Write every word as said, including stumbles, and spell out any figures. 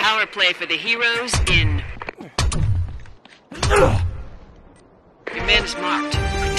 Power play for the heroes in... Your man is marked.